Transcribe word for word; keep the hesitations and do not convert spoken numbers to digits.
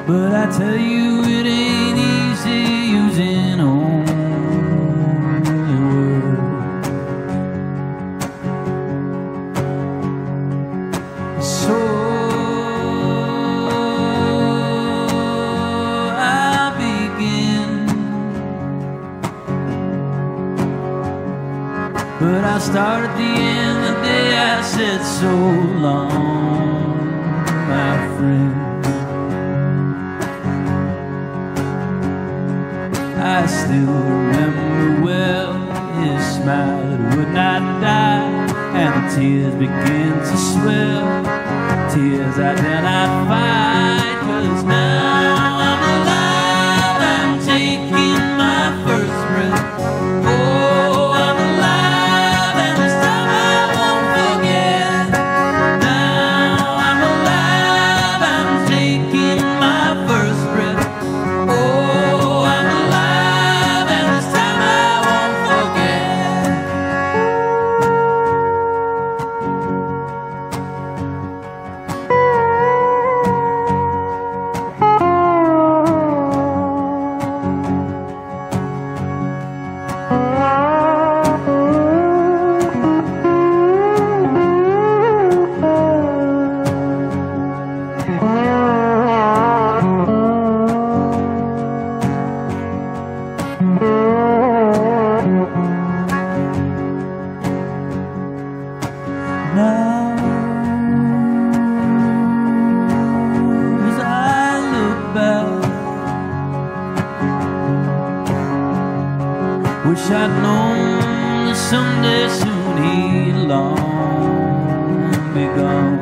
But I tell you it ain't easy using only words. So I begin, but I start at the end, the day I said so long, my friend. I still remember well his smile that would not die, and the tears began to swell, tears I dare not fight. 'Cause now I'm alive, I'm taking my first breath. Oh, I'm alive, and this time I won't forget. Now I'm alive, I'm taking my first breath. Oh, I'm alive, and this time I won't forget. Now, as I look back, wish I'd known that someday soon he'd long be gone.